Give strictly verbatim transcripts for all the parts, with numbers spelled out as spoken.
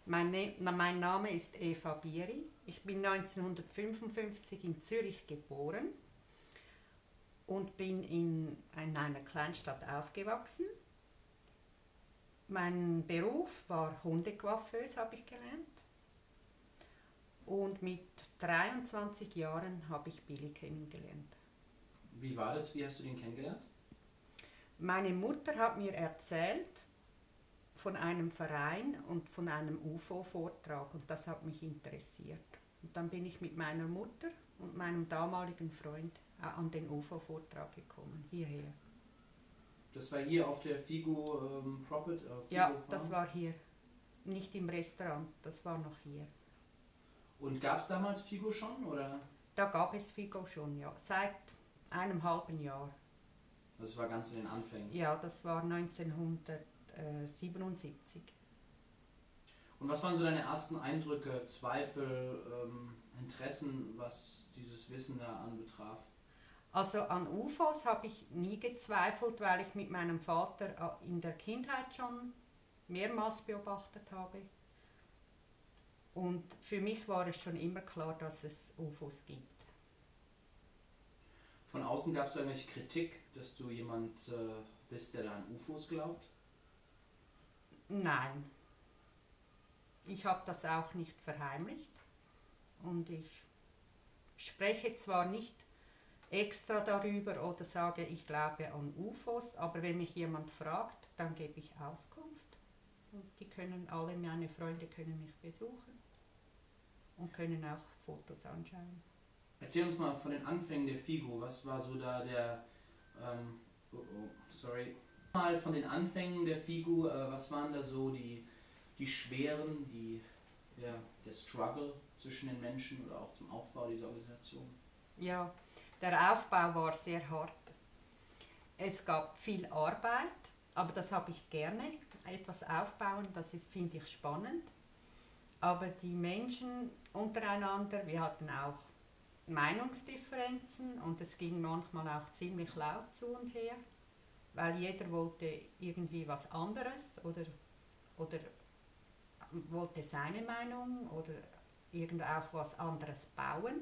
Mein, ne na, mein Name ist Eva Bieri. Ich bin neunzehnhundertfünfundfünfzig in Zürich geboren und bin in einer Kleinstadt aufgewachsen. Mein Beruf war Hundecoiffeuse, habe ich gelernt. Und mit dreiundzwanzig Jahren habe ich Billy kennengelernt. Wie war das? Wie hast du ihn kennengelernt? Meine Mutter hat mir erzählt von einem Verein und von einem U F O-Vortrag und das hat mich interessiert. Und dann bin ich mit meiner Mutter und meinem damaligen Freund an den U F O-Vortrag gekommen, hierher. Das war hier auf der Figo ähm, Prophet? Äh, Figo Ja, Farm? das war hier. Nicht im Restaurant, das war noch hier. Und gab es damals Figo schon, oder? Da gab es Figo schon, ja. Seit einem halben Jahr. Das war ganz in den Anfängen. Ja, das war neunzehnhundertsiebenundsiebzig. Und was waren so deine ersten Eindrücke, Zweifel, ähm, Interessen, was dieses Wissen da anbetraf? Also an U F Os habe ich nie gezweifelt, weil ich mit meinem Vater in der Kindheit schon mehrmals beobachtet habe. Und für mich war es schon immer klar, dass es U F Os gibt. Von außen gab es irgendwelche Kritik, dass du jemand äh, bist, der da an U F Os glaubt? Nein. Ich habe das auch nicht verheimlicht. Und ich spreche zwar nicht extra darüber oder sage, ich glaube an U F Os, aber wenn mich jemand fragt, dann gebe ich Auskunft. Und die können, alle meine Freunde können mich besuchen und können auch Fotos anschauen. Erzähl uns mal von den Anfängen der Figo. Was war so da der, ähm, oh, oh, sorry, mal von den Anfängen der Figo, äh, was waren da so die, die Schweren, die, ja, der Struggle zwischen den Menschen oder auch zum Aufbau dieser Organisation? Ja, der Aufbau war sehr hart. Es gab viel Arbeit, aber das habe ich gerne. Etwas aufbauen, das ist, finde ich, spannend. Aber die Menschen untereinander, wir hatten auch Meinungsdifferenzen und es ging manchmal auch ziemlich laut zu und her, weil jeder wollte irgendwie was anderes oder, oder wollte seine Meinung oder irgend auch was anderes bauen.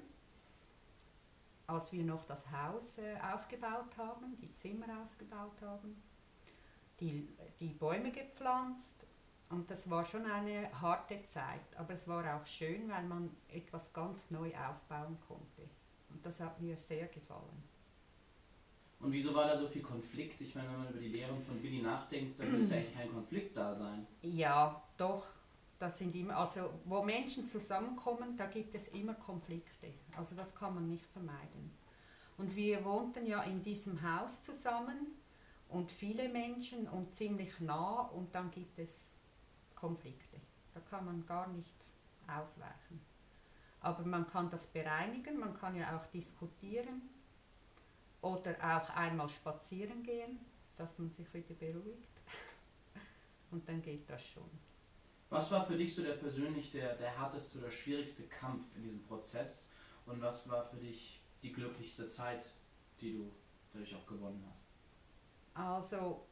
Als wir noch das Haus äh, aufgebaut haben, die Zimmer ausgebaut haben, die, die Bäume gepflanzt. Und das war schon eine harte Zeit, aber es war auch schön, weil man etwas ganz neu aufbauen konnte. Und das hat mir sehr gefallen. Und wieso war da so viel Konflikt? Ich meine, wenn man über die Lehren von Billy nachdenkt, dann müsste eigentlich kein Konflikt da sein. Ja, doch. Das sind immer, also wo Menschen zusammenkommen, da gibt es immer Konflikte. Also das kann man nicht vermeiden. Und wir wohnten ja in diesem Haus zusammen und viele Menschen und ziemlich nah und dann gibt es Konflikte. Da kann man gar nicht ausweichen. Aber man kann das bereinigen, man kann ja auch diskutieren oder auch einmal spazieren gehen, dass man sich wieder beruhigt. Und dann geht das schon. Was war für dich so der persönlich der, der härteste oder schwierigste Kampf in diesem Prozess? Und was war für dich die glücklichste Zeit, die du dadurch auch gewonnen hast? Also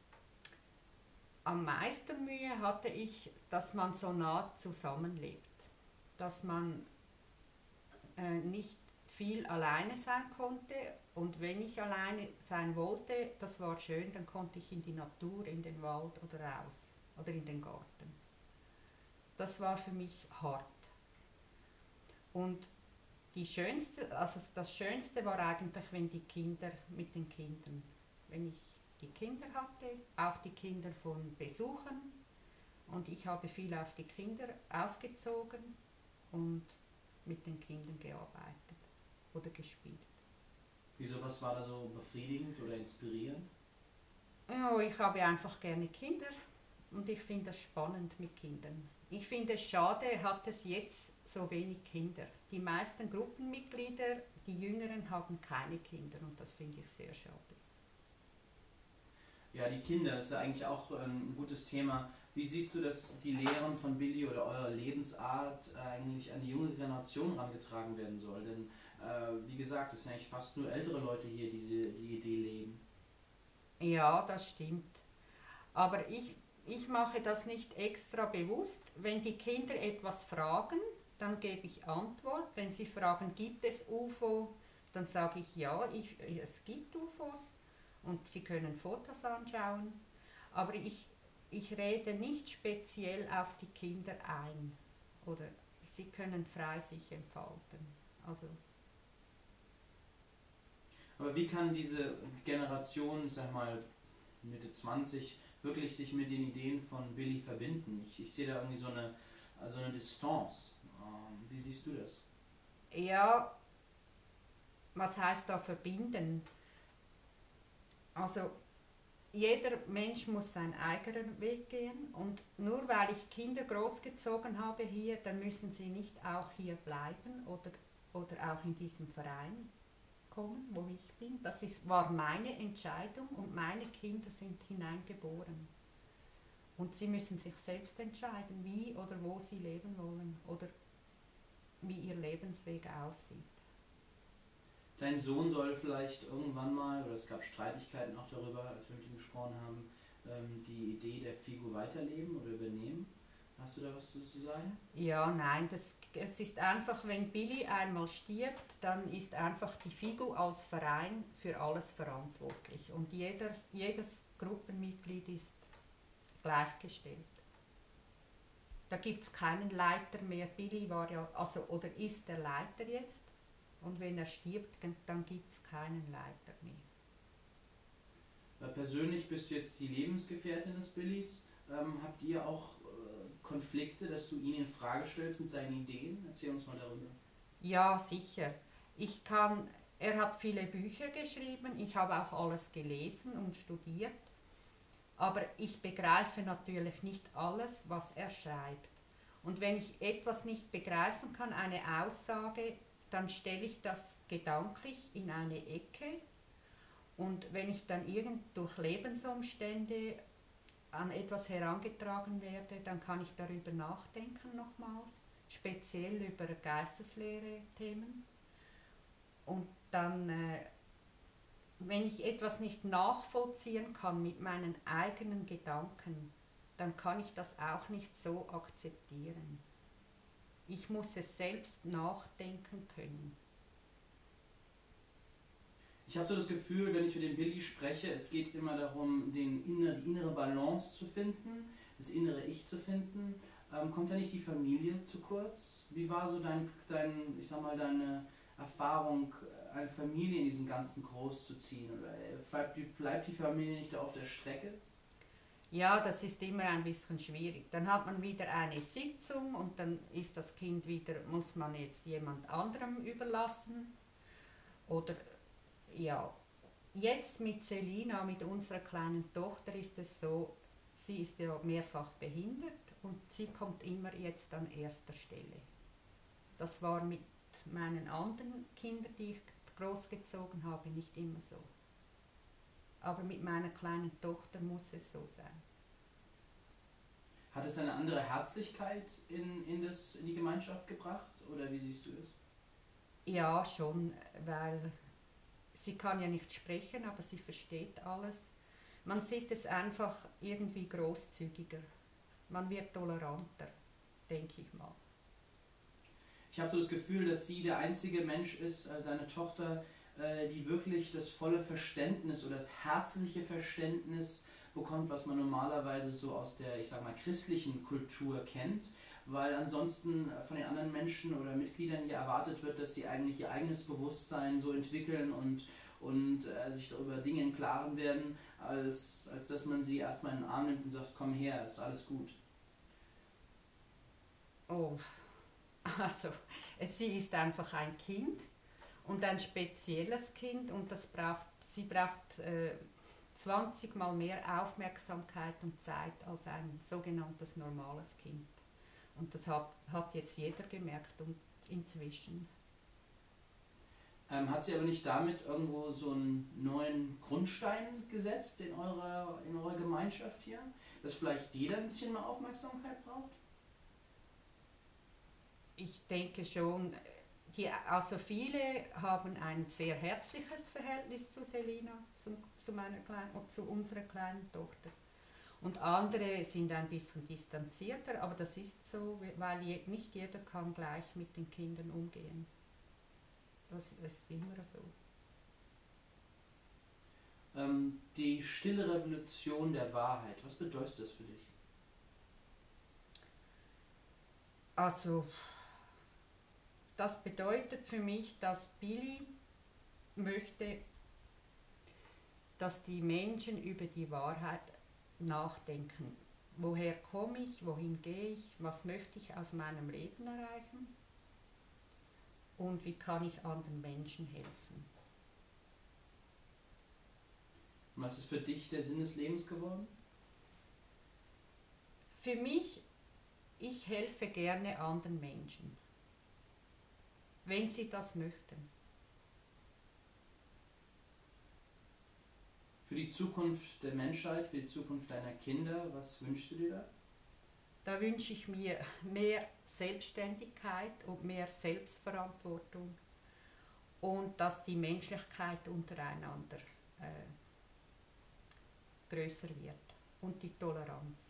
am meisten Mühe hatte ich, dass man so nah zusammenlebt, dass man äh, nicht viel alleine sein konnte und wenn ich alleine sein wollte, das war schön, dann konnte ich in die Natur, in den Wald oder raus oder in den Garten. Das war für mich hart. Und die schönste, also das Schönste war eigentlich, wenn die Kinder mit den Kindern, wenn ich die Kinder hatte, auch die Kinder von Besuchern und ich habe viel auf die Kinder aufgezogen und mit den Kindern gearbeitet oder gespielt. Wieso, was war da so befriedigend oder inspirierend? Ja, ich habe einfach gerne Kinder und ich finde das spannend mit Kindern. Ich finde es schade, hat es jetzt so wenig Kinder. Die meisten Gruppenmitglieder, die Jüngeren, haben keine Kinder und das finde ich sehr schade. Ja, die Kinder, das ist ja eigentlich auch ein gutes Thema. Wie siehst du, dass die Lehren von Billy oder eure Lebensart eigentlich an die junge Generation herangetragen werden soll? Denn, äh, wie gesagt, es sind eigentlich fast nur ältere Leute hier, die diese, die Idee leben. Ja, das stimmt. Aber ich ich mache das nicht extra bewusst. Wenn die Kinder etwas fragen, dann gebe ich Antwort. Wenn sie fragen, gibt es U F O, dann sage ich ja, ich, es gibt U F Os und sie können Fotos anschauen. Aber ich, ich rede nicht speziell auf die Kinder ein oder sie können frei sich entfalten. Also Aber wie kann diese Generation, ich sag mal Mitte zwanzig, wirklich sich mit den Ideen von Billy verbinden? Ich, ich sehe da irgendwie so eine, also eine Distanz. Ähm, wie siehst du das? ja, was heißt da verbinden? Also jeder Mensch muss seinen eigenen Weg gehen und nur weil ich Kinder großgezogen habe hier, dann müssen sie nicht auch hier bleiben oder, oder auch in diesem Verein kommen, wo ich bin. Das ist, war meine Entscheidung und meine Kinder sind hineingeboren. Und sie müssen sich selbst entscheiden, wie oder wo sie leben wollen oder wie ihr Lebensweg aussieht. Dein Sohn soll vielleicht irgendwann mal, oder es gab Streitigkeiten auch darüber, als wir mit ihm gesprochen haben, ähm, die Idee der Figur weiterleben oder übernehmen. Hast du da was zu sagen? Ja, nein, das, es ist einfach, wenn Billy einmal stirbt, dann ist einfach die Figu als Verein für alles verantwortlich und jeder, jedes Gruppenmitglied ist gleichgestellt. Da gibt es keinen Leiter mehr. Billy war ja, also oder ist der Leiter jetzt und wenn er stirbt, dann gibt es keinen Leiter mehr. Weil persönlich bist du jetzt die Lebensgefährtin des Billys. Ähm, habt ihr auch äh, Konflikte, dass du ihn in Frage stellst mit seinen Ideen? Erzähl uns mal darüber. Ja, sicher. Ich kann, er hat viele Bücher geschrieben, ich habe auch alles gelesen und studiert, aber ich begreife natürlich nicht alles, was er schreibt. Und wenn ich etwas nicht begreifen kann, eine Aussage, dann stelle ich das gedanklich in eine Ecke und wenn ich dann irgend durch Lebensumstände an etwas herangetragen werde, dann kann ich darüber nachdenken nochmals, speziell über Geisteslehre-Themen. Und dann, äh, wenn ich etwas nicht nachvollziehen kann mit meinen eigenen Gedanken, dann kann ich das auch nicht so akzeptieren. Ich muss es selbst nachdenken können. Ich habe so das Gefühl, wenn ich mit dem Billy spreche, es geht immer darum, den inner, die innere Balance zu finden, das innere Ich zu finden. Ähm, kommt da nicht die Familie zu kurz? Wie war so dein, dein, ich sag mal, deine Erfahrung, eine Familie in diesem Ganzen groß zu ziehen? Oder bleibt die, bleibt die Familie nicht auf der Strecke? Ja, das ist immer ein bisschen schwierig. Dann hat man wieder eine Sitzung und dann ist das Kind wieder, muss man es jemand anderem überlassen. Oder ja, jetzt mit Selina, mit unserer kleinen Tochter, ist es so, sie ist ja mehrfach behindert und sie kommt immer jetzt an erster Stelle. Das war mit meinen anderen Kindern, die ich großgezogen habe, nicht immer so. Aber mit meiner kleinen Tochter muss es so sein. Hat es eine andere Herzlichkeit in, in, das, in die Gemeinschaft gebracht oder wie siehst du es? Ja, schon, weil sie kann ja nicht sprechen, aber sie versteht alles. Man sieht es einfach irgendwie großzügiger. Man wird toleranter, denke ich mal. Ich habe so das Gefühl, dass sie der einzige Mensch ist, äh, deine Tochter, äh, die wirklich das volle Verständnis oder das herzliche Verständnis bekommt, was man normalerweise so aus der, ich sag mal, christlichen Kultur kennt, weil ansonsten von den anderen Menschen oder Mitgliedern hier erwartet wird, dass sie eigentlich ihr eigenes Bewusstsein so entwickeln und, und äh, sich darüber Dinge im Klaren werden, als, als dass man sie erstmal in den Arm nimmt und sagt, komm her, ist alles gut. Oh, also sie ist einfach ein Kind und ein spezielles Kind und das braucht, sie braucht äh, zwanzig Mal mehr Aufmerksamkeit und Zeit als ein sogenanntes normales Kind. Und das hat, hat jetzt jeder gemerkt und inzwischen. Ähm, hat sie aber nicht damit irgendwo so einen neuen Grundstein gesetzt in eurer, in eurer Gemeinschaft hier? Dass vielleicht jeder ein bisschen mehr Aufmerksamkeit braucht? Ich denke schon, die, also viele haben ein sehr herzliches Verhältnis zu Selina, zu, zu, meiner kleinen, zu unserer kleinen Tochter. Und andere sind ein bisschen distanzierter, aber das ist so, weil je, nicht jeder kann gleich mit den Kindern umgehen. Das ist immer so. Ähm, die stille Revolution der Wahrheit, was bedeutet das für dich? Also, das bedeutet für mich, dass Billy möchte, dass die Menschen über die Wahrheit nachdenken. Woher komme ich, wohin gehe ich, was möchte ich aus meinem Leben erreichen und wie kann ich anderen Menschen helfen. Was ist für dich der Sinn des Lebens geworden? Für mich, ich helfe gerne anderen Menschen, wenn sie das möchten. Für die Zukunft der Menschheit, für die Zukunft deiner Kinder, was wünschst du dir da? Da wünsche ich mir mehr Selbstständigkeit und mehr Selbstverantwortung und dass die Menschlichkeit untereinander äh, größer wird und die Toleranz.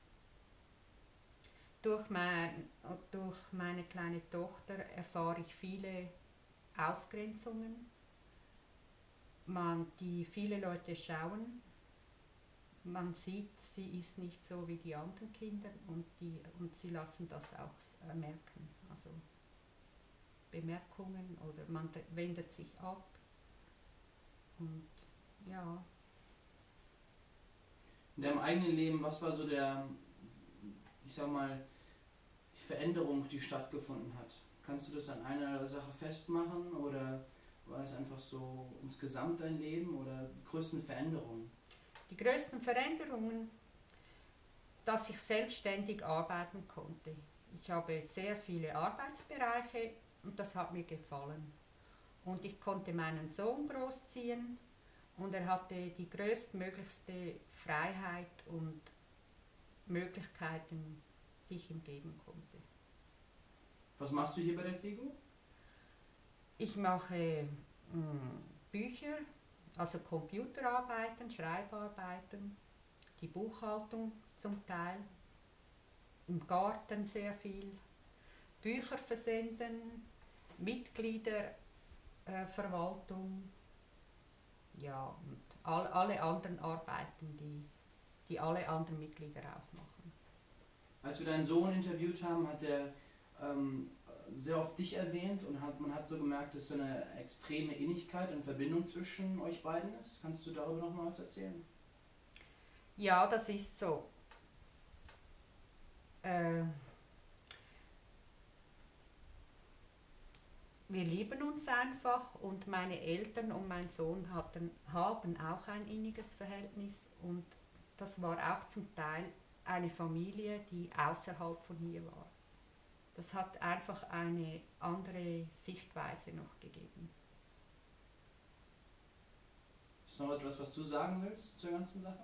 Durch, mein, durch meine kleine Tochter erfahre ich viele Ausgrenzungen, man, die viele Leute schauen. Man sieht, sie ist nicht so wie die anderen Kinder und, die, und sie lassen das auch merken. Also Bemerkungen oder man wendet sich ab. Und ja. In deinem eigenen Leben, was war so der, ich sag mal, die Veränderung, die stattgefunden hat? Kannst du das an einer Sache festmachen oder war es einfach so insgesamt dein Leben oder die größten Veränderungen? Die größten Veränderungen, dass ich selbstständig arbeiten konnte. Ich habe sehr viele Arbeitsbereiche und das hat mir gefallen. Und ich konnte meinen Sohn großziehen und er hatte die größtmöglichste Freiheit und Möglichkeiten, die ich ihm geben konnte. Was machst du hier bei der FIGO? Ich mache mh, Bücher, also Computerarbeiten, Schreibarbeiten, die Buchhaltung zum Teil, im Garten sehr viel, Bücher versenden, Mitgliederverwaltung, äh, ja, und all, alle anderen Arbeiten, die, die alle anderen Mitglieder auch machen. Als wir deinen Sohn interviewt haben, hat er ähm, sehr oft dich erwähnt und hat, man hat so gemerkt, dass so eine extreme Innigkeit und Verbindung zwischen euch beiden ist. Kannst du darüber noch mal was erzählen? Ja, das ist so. Äh, wir lieben uns einfach und meine Eltern und mein Sohn hatten, haben auch ein inniges Verhältnis und das war auch zum Teil eine Familie, die außerhalb von hier war. Das hat einfach eine andere Sichtweise noch gegeben. Ist noch etwas, was du sagen willst zur ganzen Sache?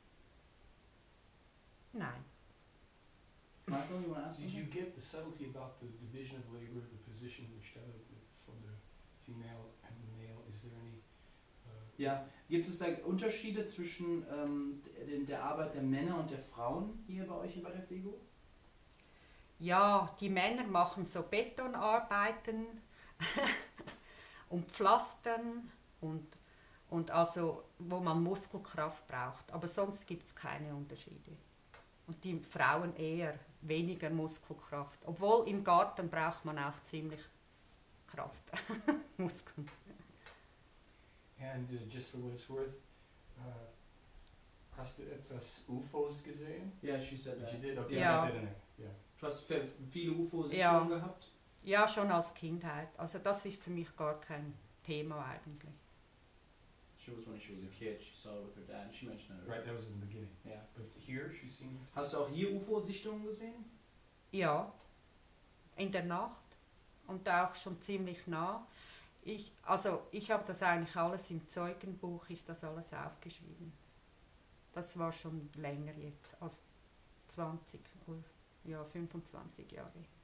Nein. Michael, you want to ask Did you something? get the subtlety about the division of labor, the position instead of the, for the female and the male? Is there any? Uh, Ja, gibt es da Unterschiede zwischen ähm, der, der Arbeit der Männer und der Frauen hier bei euch bei der FIGO? Ja, die Männer machen so Betonarbeiten und Pflastern und, und also, wo man Muskelkraft braucht. Aber sonst gibt es keine Unterschiede. Und die Frauen eher weniger Muskelkraft. Obwohl im Garten braucht man auch ziemlich Kraft, Muskeln. and uh, just for what it's worth, uh, hast du etwas U F Os gesehen? Ja, she said That that. you did? Okay, Ja. I didn't. Yeah. Du hast fe- viele U F O-Sichtungen Ja. gehabt? Ja, schon als Kindheit. Also das ist für mich gar kein Thema eigentlich. She was when she was a kid, she saw it with her dad, and she mentioned it. Right, that was in the beginning. Ja. But here, she's seen. Hast du auch hier U F O-Sichtungen gesehen? Ja, in der Nacht und auch schon ziemlich nah. Ich, also ich habe das eigentlich alles im Zeugenbuch, ist das alles aufgeschrieben. Das war schon länger jetzt, als zwanzig, ja, fünfundzwanzig Jahre.